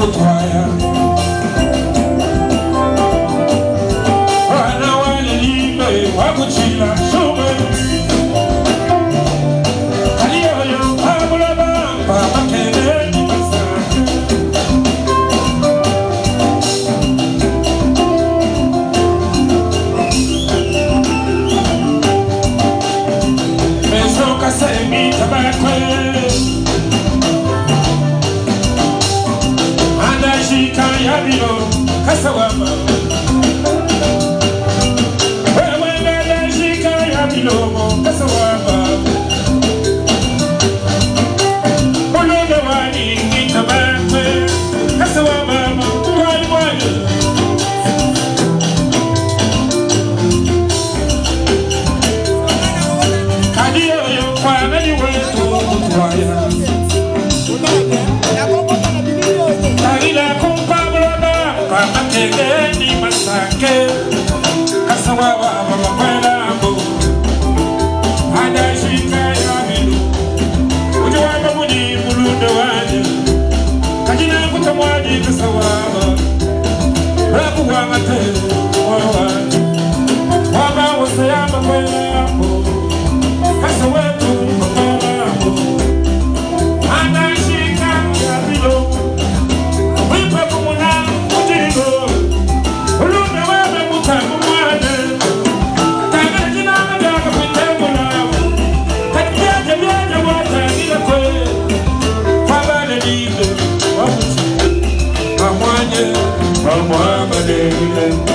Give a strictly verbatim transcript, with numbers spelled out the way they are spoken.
kutwaya wana wale libe wakuchila shume kaliyoyo pabula bamba makele ni masaka meso kasemi tabakwe Yabilo kasawama wewe ngada shika yabilo kasawama ulonda wani nitabakwe kasawama mwali mwali kadiyo yo kwa nani wetu kutwaya Tarila Makegeni masake kasawawa mamakwela mbo adashika ya milu ujuwaba muni mulundo waje kajina kutamwaji kasawawa rabu wa mate wawaji waba wasayama kwela mbo kasawetu mamakwela mbo adashika ya milu Muhammad